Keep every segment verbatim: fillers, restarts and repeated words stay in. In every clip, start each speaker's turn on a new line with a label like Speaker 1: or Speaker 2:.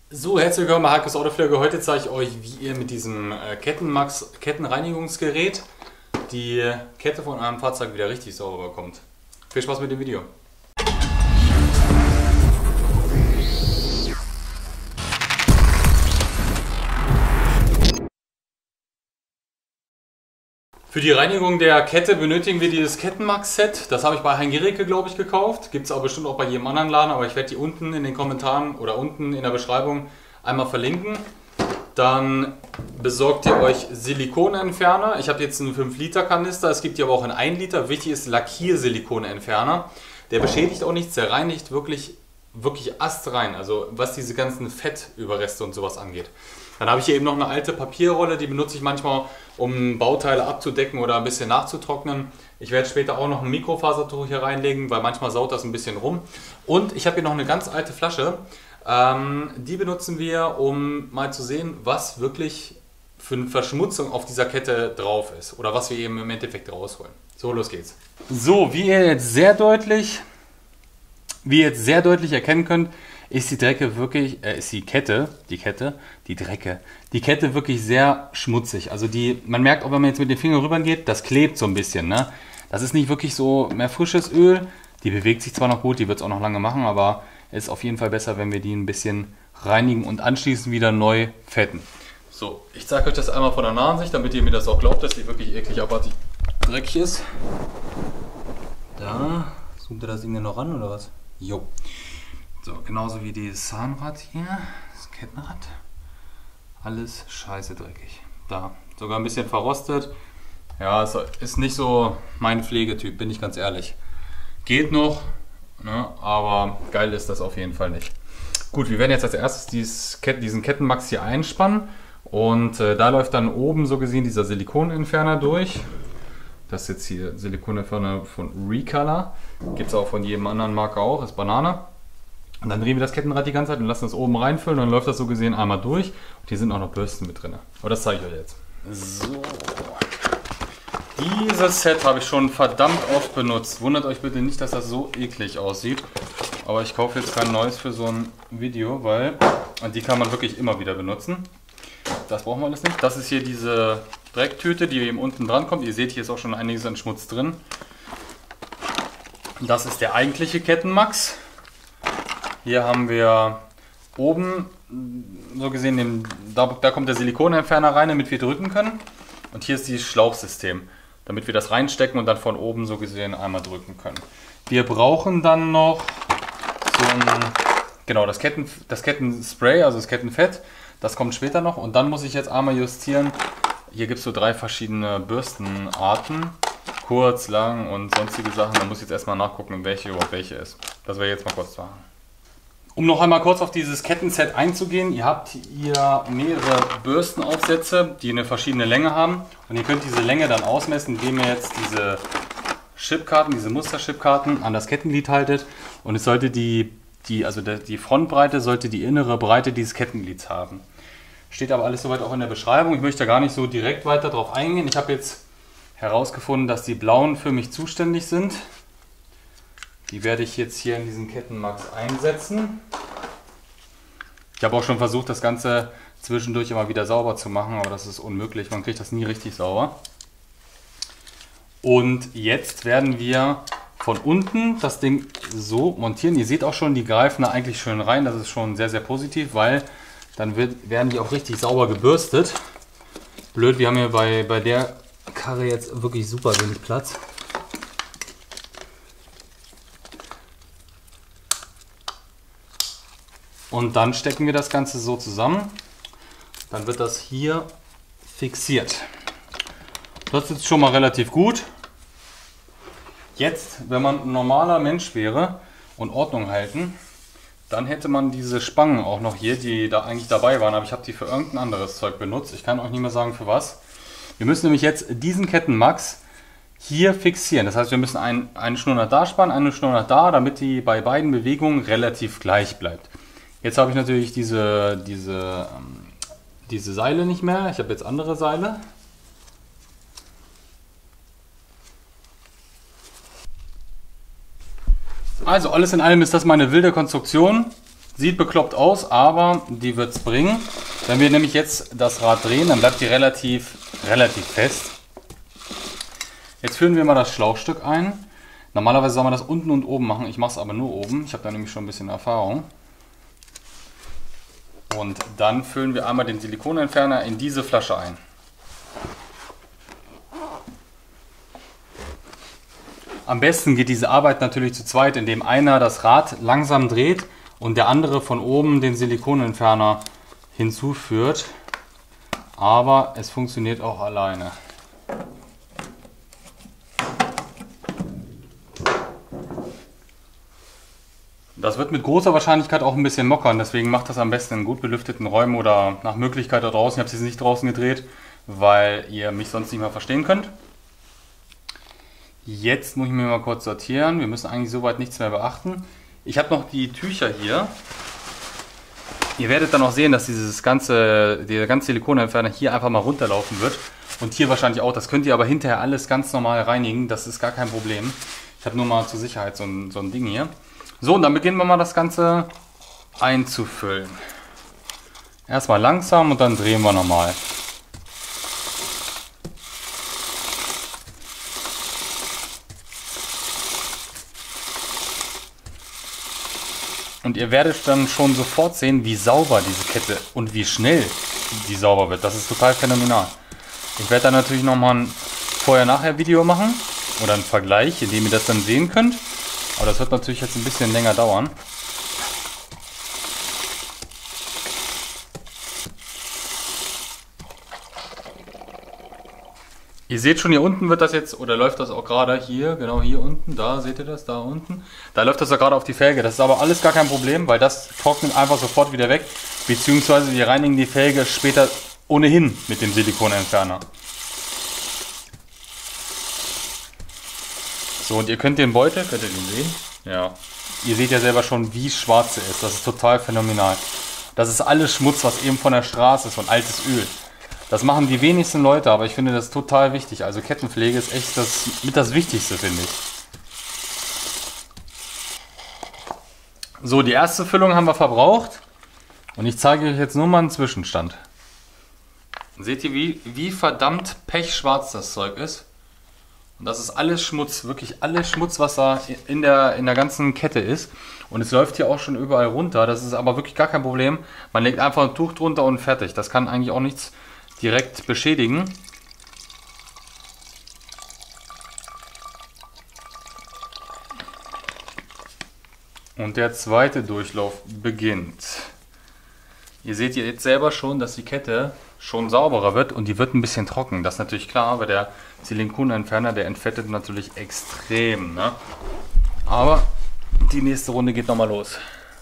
Speaker 1: So, herzlich willkommen bei Heikes Autopflege. Heute zeige ich euch, wie ihr mit diesem äh, Kettenmax Kettenreinigungsgerät die Kette von einem Fahrzeug wieder richtig sauber bekommt. Viel Spaß mit dem Video. Für die Reinigung der Kette benötigen wir dieses Kettenmax-Set. Das habe ich bei Hein Gericke, glaube ich, gekauft. Gibt es aber bestimmt auch bei jedem anderen Laden, aber ich werde die unten in den Kommentaren oder unten in der Beschreibung einmal verlinken. Dann besorgt ihr euch Silikonentferner. Ich habe jetzt einen fünf Liter Kanister, es gibt die aber auch in ein Liter. Wichtig ist Lackiersilikonentferner. Der beschädigt auch nichts, der reinigt wirklich, wirklich astrein, also was diese ganzen Fettüberreste und sowas angeht. Dann habe ich hier eben noch eine alte Papierrolle, die benutze ich manchmal, um Bauteile abzudecken oder ein bisschen nachzutrocknen. Ich werde später auch noch ein Mikrofasertuch hier reinlegen, weil manchmal saut das ein bisschen rum. Und ich habe hier noch eine ganz alte Flasche. Ähm, die benutzen wir, um mal zu sehen, was wirklich für eine Verschmutzung auf dieser Kette drauf ist. Oder was wir eben im Endeffekt rausholen. So, los geht's. So, wie ihr jetzt sehr deutlich, wie ihr jetzt sehr deutlich erkennen könnt, ist die Drecke wirklich, äh, ist die Kette, die Kette, die Drecke, die Kette wirklich sehr schmutzig. Also die, man merkt auch, wenn man jetzt mit den Fingern rüber geht, das klebt so ein bisschen, ne? Das ist nicht wirklich so mehr frisches Öl. Die bewegt sich zwar noch gut, die wird es auch noch lange machen, aber es ist auf jeden Fall besser, wenn wir die ein bisschen reinigen und anschließend wieder neu fetten. So, ich zeige euch das einmal von der nahen Sicht, damit ihr mir das auch glaubt, dass die wirklich eklig abartig dreckig ist. Da, zoomt ihr das Ding denn noch ran oder was? Jo. So, genauso wie dieses Zahnrad hier, das Kettenrad, alles scheiße dreckig. Da, sogar ein bisschen verrostet. Ja, es ist nicht so mein Pflegetyp, bin ich ganz ehrlich. Geht noch, ne, aber geil ist das auf jeden Fall nicht. Gut, wir werden jetzt als erstes dieses, diesen Kettenmax hier einspannen und äh, da läuft dann oben so gesehen dieser Silikonentferner durch. Das ist jetzt hier Silikonentferner von Recolor, gibt es auch von jedem anderen Marke auch, ist Banane. Und dann drehen wir das Kettenrad die ganze Zeit und lassen das oben reinfüllen und dann läuft das so gesehen einmal durch. Und hier sind auch noch Bürsten mit drin. Aber das zeige ich euch jetzt. So. Dieses Set habe ich schon verdammt oft benutzt. Wundert euch bitte nicht, dass das so eklig aussieht. Aber ich kaufe jetzt kein neues für so ein Video, weil die kann man wirklich immer wieder benutzen. Das brauchen wir alles nicht. Das ist hier diese Drecktüte, die eben unten dran kommt. Ihr seht, hier ist auch schon einiges an Schmutz drin. Das ist der eigentliche Kettenmax. Hier haben wir oben, so gesehen, den, da, da kommt der Silikonentferner rein, damit wir drücken können. Und hier ist dieses Schlauchsystem, damit wir das reinstecken und dann von oben so gesehen einmal drücken können. Wir brauchen dann noch so ein, genau, das, Ketten, das Kettenspray, also das Kettenfett, das kommt später noch. Und dann muss ich jetzt einmal justieren, hier gibt es so drei verschiedene Bürstenarten, kurz, lang und sonstige Sachen. Da muss ich jetzt erstmal nachgucken, welche überhaupt welche ist. Das werde ich jetzt mal kurz machen. Um noch einmal kurz auf dieses Kettenset einzugehen, ihr habt hier mehrere Bürstenaufsätze, die eine verschiedene Länge haben. Und ihr könnt diese Länge dann ausmessen, indem ihr jetzt diese Chipkarten, diese Musterchipkarten an das Kettenglied haltet. Und es sollte die, die, also die Frontbreite sollte die innere Breite dieses Kettenglieds haben. Steht aber alles soweit auch in der Beschreibung. Ich möchte da gar nicht so direkt weiter drauf eingehen. Ich habe jetzt herausgefunden, dass die blauen für mich zuständig sind. Die werde ich jetzt hier in diesen Kettenmax einsetzen. Ich habe auch schon versucht, das Ganze zwischendurch immer wieder sauber zu machen, aber das ist unmöglich. Man kriegt das nie richtig sauber. Und jetzt werden wir von unten das Ding so montieren. Ihr seht auch schon, die greifen da eigentlich schön rein. Das ist schon sehr, sehr positiv, weil dann wird, werden die auch richtig sauber gebürstet. Blöd, wir haben hier bei, bei der Karre jetzt wirklich super wenig Platz. Und dann stecken wir das Ganze so zusammen. Dann wird das hier fixiert. Das sitzt schon mal relativ gut. Jetzt, wenn man ein normaler Mensch wäre und Ordnung halten, dann hätte man diese Spangen auch noch hier, die da eigentlich dabei waren. Aber ich habe die für irgendein anderes Zeug benutzt. Ich kann euch nicht mehr sagen, für was. Wir müssen nämlich jetzt diesen Kettenmax hier fixieren. Das heißt, wir müssen ein, eine Schnur nach da spannen, eine Schnur nach da, damit die bei beiden Bewegungen relativ gleich bleibt. Jetzt habe ich natürlich diese, diese, ähm, diese Seile nicht mehr. Ich habe jetzt andere Seile. Also alles in allem ist das meine wilde Konstruktion. Sieht bekloppt aus, aber die wird es bringen. Wenn wir nämlich jetzt das Rad drehen, dann bleibt die relativ, relativ fest. Jetzt führen wir mal das Schlauchstück ein. Normalerweise soll man das unten und oben machen. Ich mache es aber nur oben. Ich habe da nämlich schon ein bisschen Erfahrung. Und dann füllen wir einmal den Silikonentferner in diese Flasche ein. Am besten geht diese Arbeit natürlich zu zweit, indem einer das Rad langsam dreht und der andere von oben den Silikonentferner hinzuführt. Aber es funktioniert auch alleine. Das wird mit großer Wahrscheinlichkeit auch ein bisschen mockern, deswegen macht das am besten in gut belüfteten Räumen oder nach Möglichkeit da draußen. Ich habe es jetzt nicht draußen gedreht, weil ihr mich sonst nicht mehr verstehen könnt. Jetzt muss ich mir mal kurz sortieren. Wir müssen eigentlich soweit nichts mehr beachten. Ich habe noch die Tücher hier. Ihr werdet dann auch sehen, dass dieses ganze, der ganze Silikonentferner hier einfach mal runterlaufen wird. Und hier wahrscheinlich auch. Das könnt ihr aber hinterher alles ganz normal reinigen. Das ist gar kein Problem. Ich habe nur mal zur Sicherheit so ein, so ein Ding hier. So, und dann beginnen wir mal das Ganze einzufüllen. Erstmal langsam und dann drehen wir nochmal. Und ihr werdet dann schon sofort sehen, wie sauber diese Kette und wie schnell die sauber wird. Das ist total phänomenal. Ich werde dann natürlich nochmal ein Vorher-Nachher-Video machen oder einen Vergleich, in dem ihr das dann sehen könnt. Aber das wird natürlich jetzt ein bisschen länger dauern. Ihr seht schon, hier unten wird das jetzt, oder läuft das auch gerade hier, genau hier unten, da seht ihr das, da unten. Da läuft das ja gerade auf die Felge. Das ist aber alles gar kein Problem, weil das trocknet einfach sofort wieder weg. Beziehungsweise wir reinigen die Felge später ohnehin mit dem Silikonentferner. So, und ihr könnt den Beutel, könnt ihr den sehen? Ja. Ihr seht ja selber schon, wie schwarz er ist. Das ist total phänomenal. Das ist alles Schmutz, was eben von der Straße ist, von altes Öl. Das machen die wenigsten Leute, aber ich finde das total wichtig. Also Kettenpflege ist echt das, mit das Wichtigste, finde ich. So, die erste Füllung haben wir verbraucht. Und ich zeige euch jetzt nur mal einen Zwischenstand. Seht ihr, wie, wie verdammt pechschwarz das Zeug ist? Und das ist alles Schmutz, wirklich alles Schmutz, was da in der, in der ganzen Kette ist. Und es läuft hier auch schon überall runter. Das ist aber wirklich gar kein Problem. Man legt einfach ein Tuch drunter und fertig. Das kann eigentlich auch nichts direkt beschädigen. Und der zweite Durchlauf beginnt. Ihr seht jetzt selber schon, dass die Kette schon sauberer wird und die wird ein bisschen trocken. Das ist natürlich klar, weil der Silikonentferner, der entfettet natürlich extrem. Ne? Aber die nächste Runde geht nochmal los.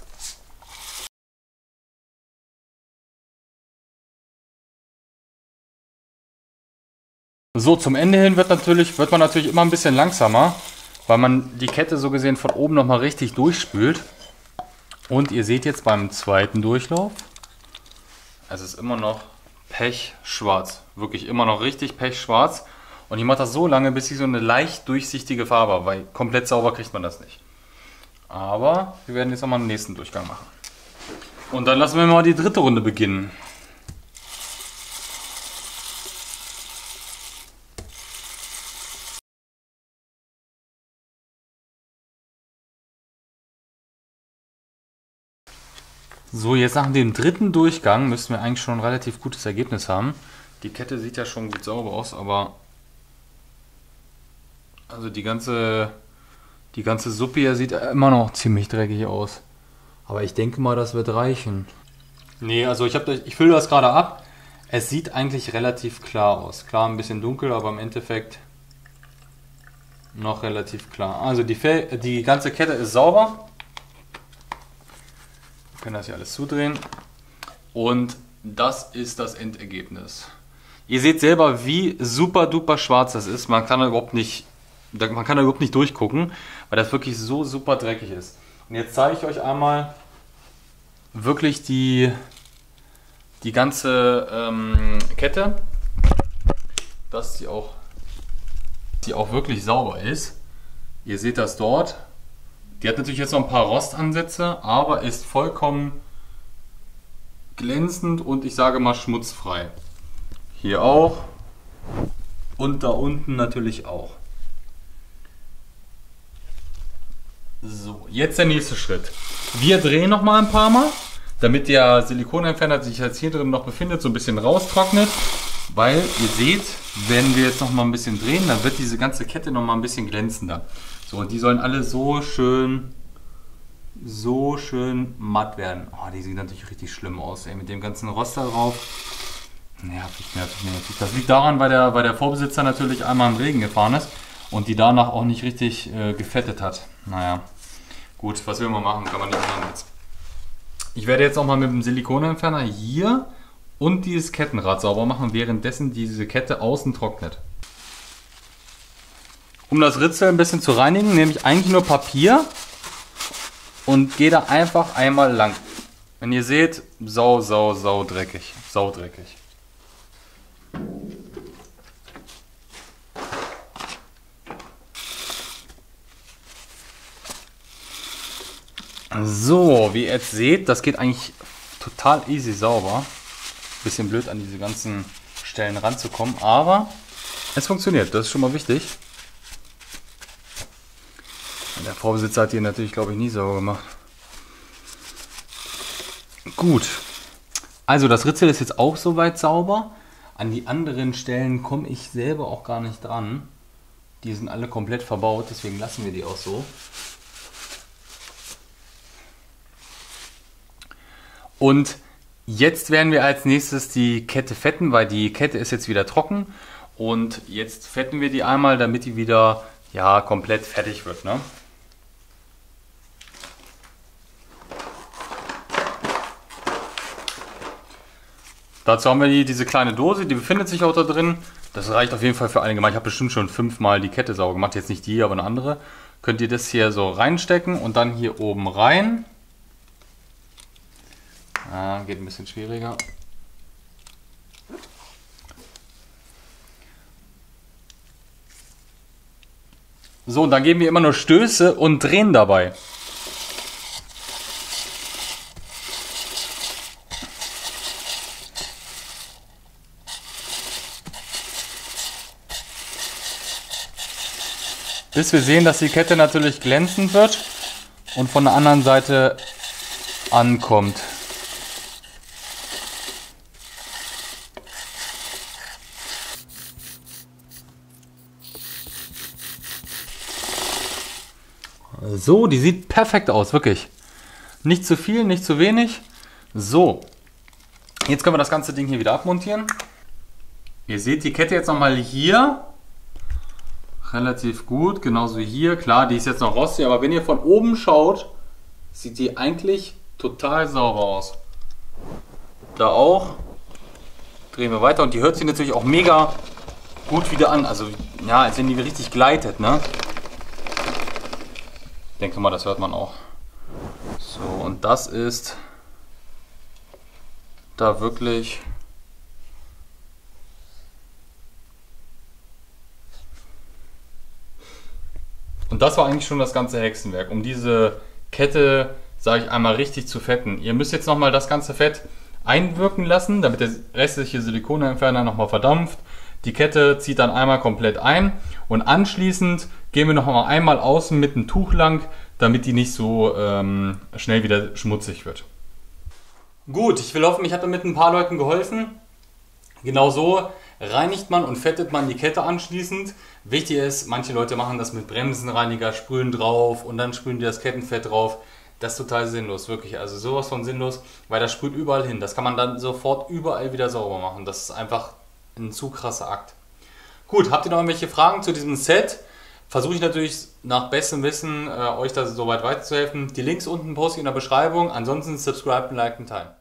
Speaker 1: So, zum Ende hin wird, natürlich, wird man natürlich immer ein bisschen langsamer, weil man die Kette so gesehen von oben nochmal richtig durchspült. Und ihr seht jetzt beim zweiten Durchlauf, es ist immer noch pechschwarz. Wirklich immer noch richtig pechschwarz. Und ich mache das so lange, bis ich so eine leicht durchsichtige Farbe habe, weil komplett sauber kriegt man das nicht. Aber wir werden jetzt nochmal einen nächsten Durchgang machen. Und dann lassen wir mal die dritte Runde beginnen. So, jetzt nach dem dritten Durchgang müssen wir eigentlich schon ein relativ gutes Ergebnis haben. Die Kette sieht ja schon gut sauber aus, aber also die ganze, die ganze Suppe hier sieht immer noch ziemlich dreckig aus. Aber ich denke mal, das wird reichen. Nee, also ich, hab, ich fülle das gerade ab. Es sieht eigentlich relativ klar aus. Klar, ein bisschen dunkel, aber im Endeffekt noch relativ klar. Also die, Fel die ganze Kette ist sauber. Wir können das hier alles zudrehen. Und das ist das Endergebnis. Ihr seht selber, wie super duper schwarz das ist. Man kann da überhaupt nicht, man kann da überhaupt nicht durchgucken, weil das wirklich so super dreckig ist. Und jetzt zeige ich euch einmal wirklich die, die ganze ähm, Kette, dass sie auch, die auch wirklich sauber ist. Ihr seht das dort. Die hat natürlich jetzt noch ein paar Rostansätze, aber ist vollkommen glänzend und ich sage mal schmutzfrei. Hier auch und da unten natürlich auch. So, jetzt der nächste Schritt. Wir drehen noch mal ein paar Mal, damit der Silikonentferner, der sich jetzt hier drin noch befindet, so ein bisschen raustrocknet. Weil ihr seht, wenn wir jetzt noch mal ein bisschen drehen, dann wird diese ganze Kette noch mal ein bisschen glänzender. So, und die sollen alle so schön, so schön matt werden. Oh, die sieht natürlich richtig schlimm aus, ey, mit dem ganzen Rost da drauf. Nervig, nervig, nervig. Das liegt daran, weil der, weil der Vorbesitzer natürlich einmal im Regen gefahren ist und die danach auch nicht richtig äh, gefettet hat. Naja, gut, was will man machen, kann man nicht ändern jetzt. Ich werde jetzt auch mal mit dem Silikonentferner hier und dieses Kettenrad sauber machen, währenddessen diese Kette außen trocknet. Um das Ritzel ein bisschen zu reinigen, nehme ich eigentlich nur Papier und gehe da einfach einmal lang. Wenn ihr seht, sau, sau, sau dreckig, sau dreckig. So, wie ihr jetzt seht, das geht eigentlich total easy sauber. Bisschen blöd an diese ganzen Stellen ranzukommen, aber es funktioniert, das ist schon mal wichtig. Der Vorbesitzer hat hier natürlich, glaube ich, nie sauber gemacht. Gut, also das Ritzel ist jetzt auch soweit sauber. An die anderen Stellen komme ich selber auch gar nicht dran. Die sind alle komplett verbaut, deswegen lassen wir die auch so. Und jetzt werden wir als nächstes die Kette fetten, weil die Kette ist jetzt wieder trocken. Und jetzt fetten wir die einmal, damit die wieder ja, komplett fertig wird, ne? Dazu haben wir die, diese kleine Dose, die befindet sich auch da drin. Das reicht auf jeden Fall für einige Mal. Ich habe bestimmt schon fünfmal die Kette sauber gemacht, jetzt nicht die, aber eine andere. Könnt ihr das hier so reinstecken und dann hier oben rein. Ah, geht ein bisschen schwieriger. So, und dann geben wir immer nur Stöße und drehen dabei. Bis wir sehen, dass die Kette natürlich glänzend wird und von der anderen Seite ankommt. So, die sieht perfekt aus, wirklich. Nicht zu viel, nicht zu wenig. So, jetzt können wir das ganze Ding hier wieder abmontieren. Ihr seht die Kette jetzt nochmal hier. Relativ gut, genauso hier. Klar, die ist jetzt noch rostig, aber wenn ihr von oben schaut, sieht die eigentlich total sauber aus. Da auch. Drehen wir weiter und die hört sich natürlich auch mega gut wieder an. Also, ja, als wenn die richtig gleitet, ne? Ich denke mal, das hört man auch. So, und das ist da wirklich und das war eigentlich schon das ganze Hexenwerk, um diese Kette, sage ich einmal, richtig zu fetten. Ihr müsst jetzt nochmal das ganze Fett einwirken lassen, damit der restliche Silikonentferner nochmal verdampft. Die Kette zieht dann einmal komplett ein und anschließend gehen wir noch mal einmal außen mit einem Tuch lang, damit die nicht so ähm, schnell wieder schmutzig wird. Gut, ich will hoffen, ich habe damit ein paar Leuten geholfen. Genau so reinigt man und fettet man die Kette anschließend. Wichtig ist, manche Leute machen das mit Bremsenreiniger, sprühen drauf und dann sprühen die das Kettenfett drauf. Das ist total sinnlos, wirklich. Also sowas von sinnlos, weil das sprüht überall hin. Das kann man dann sofort überall wieder sauber machen. Das ist einfach ein zu krasser Akt. Gut, habt ihr noch irgendwelche Fragen zu diesem Set? Versuche ich natürlich nach bestem Wissen, äh, euch da soweit weiterzuhelfen. Die Links unten poste ich in der Beschreibung. Ansonsten subscribe, liken, teilen.